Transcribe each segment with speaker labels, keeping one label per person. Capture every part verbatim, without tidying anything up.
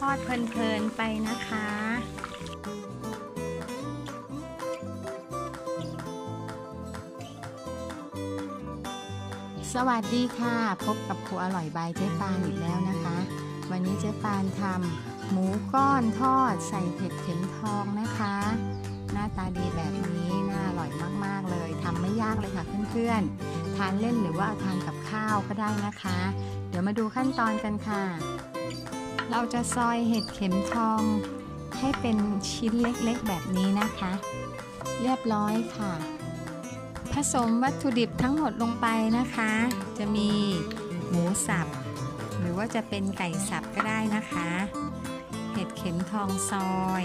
Speaker 1: อดเพลินๆไปนะคะสวัสดีค่ะพบกับครัวอร่อยบายเจ๊ปานอีกแล้วนะคะวันนี้เจ๊ปานทำหมูก้อนทอดใส่เผ็ดเข็มทองนะคะหน้าตาดีแบบนี้น่าอร่อยมากๆเลยทำไม่ยากเลยค่ะเพื่อนๆทานเล่นหรือว่าทานกับข้าวก็ได้นะคะเดี๋ยวมาดูขั้นตอนกันค่ะเราจะซอยเห็ดเข็มทองให้เป็นชิ้นเล็กๆแบบนี้นะคะเรียบร้อยค่ะผสมวัตถุดิบทั้งหมดลงไปนะคะจะมีหมูสับหรือว่าจะเป็นไก่สับก็ได้นะคะเห็ดเข็มทองซอย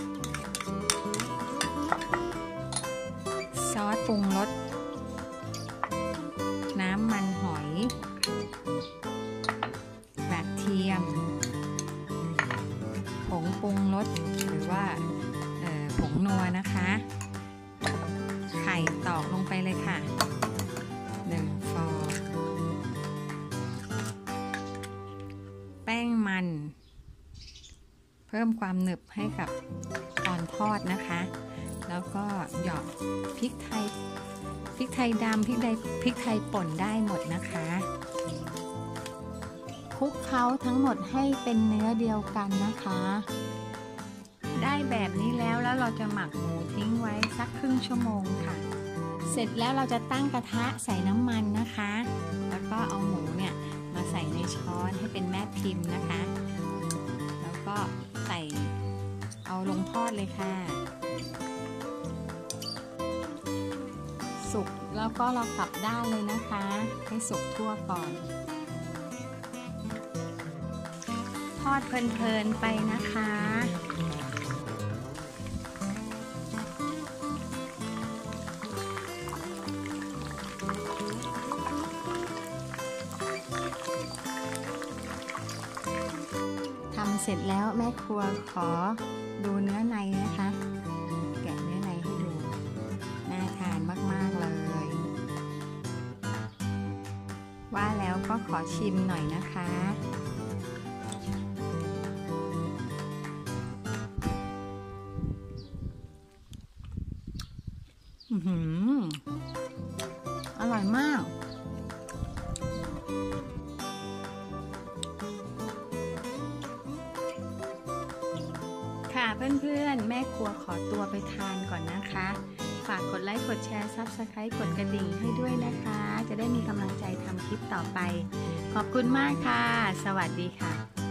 Speaker 1: ซอสปรุงรสน้ำมันหอยกระเทียมผงปรุงรสหรือว่าผงนัวนะคะไข่ตอกลงไปเลยค่ะหนึ่งฟองแป้งมันเพิ่มความหนึบให้กับตอนทอดนะคะแล้วก็หยอกพริกไทยพริกไทยดำพริกไทยพริกไทยป่นได้หมดนะคะคลุกเคล้าทั้งหมดให้เป็นเนื้อเดียวกันนะคะได้แบบนี้แล้วแล้วเราจะหมักหมูทิ้งไว้สักครึ่งชั่วโมงค่ะเสร็จแล้วเราจะตั้งกระทะใส่น้ำมันนะคะแล้วก็เอาหมูเนี่ยมาใส่ในช้อนให้เป็นแม่พิมพ์นะคะแล้วก็ใส่เอาลงทอดเลยค่ะสุกแล้วก็เรากลับด้านเลยนะคะให้สุกทั่วก่อนทอดเพลินๆไปนะคะทำเสร็จแล้วแม่ครัวขอดูเนื้อในนะคะแกะเนื้อในให้ดูน่าทานมากๆเลยว่าแล้วก็ขอชิมหน่อยนะคะอื้อหืออร่อยมากค่ะเพื่อนๆแม่ครัวขอตัวไปทานก่อนนะคะฝากกดไลค์กดแชร์ ซับสไครบ์ กดกระดิ่งให้ด้วยนะคะจะได้มีกำลังใจทำคลิปต่อไปขอบคุณมากค่ะสวัสดีค่ะ